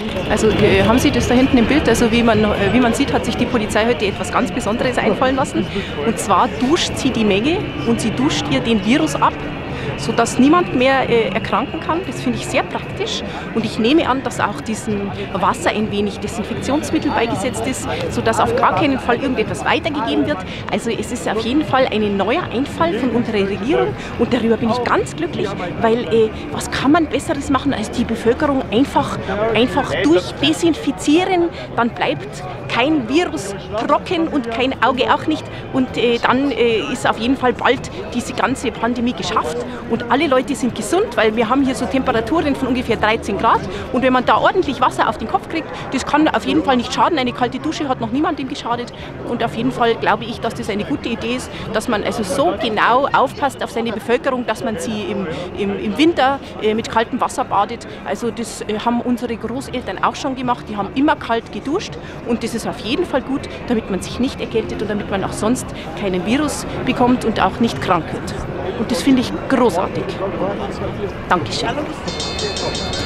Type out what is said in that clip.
Also haben Sie das da hinten im Bild? Also wie man sieht, hat sich die Polizei heute etwas ganz Besonderes einfallen lassen. Und zwar duscht sie die Menge und sie duscht ihr den Virus ab, sodass niemand mehr erkranken kann. Das finde ich sehr praktisch. Und ich nehme an, dass auch diesem Wasser ein wenig Desinfektionsmittel beigesetzt ist, sodass auf gar keinen Fall irgendetwas weitergegeben wird. Also es ist auf jeden Fall ein neuer Einfall von unserer Regierung und darüber bin ich ganz glücklich, weil was kann man Besseres machen, als die Bevölkerung einfach durchdesinfizieren, dann bleibt kein Virus trocken und kein Auge auch nicht und dann ist auf jeden Fall bald diese ganze Pandemie geschafft. Und alle Leute sind gesund, weil wir haben hier so Temperaturen von ungefähr 13 Grad. Und wenn man da ordentlich Wasser auf den Kopf kriegt, das kann auf jeden Fall nicht schaden. Eine kalte Dusche hat noch niemandem geschadet. Und auf jeden Fall glaube ich, dass das eine gute Idee ist, dass man also so genau aufpasst auf seine Bevölkerung, dass man sie im Winter mit kaltem Wasser badet. Also das haben unsere Großeltern auch schon gemacht. Die haben immer kalt geduscht. Und das ist auf jeden Fall gut, damit man sich nicht erkältet und damit man auch sonst keinen Virus bekommt und auch nicht krank wird. Und das finde ich großartig. Dankeschön.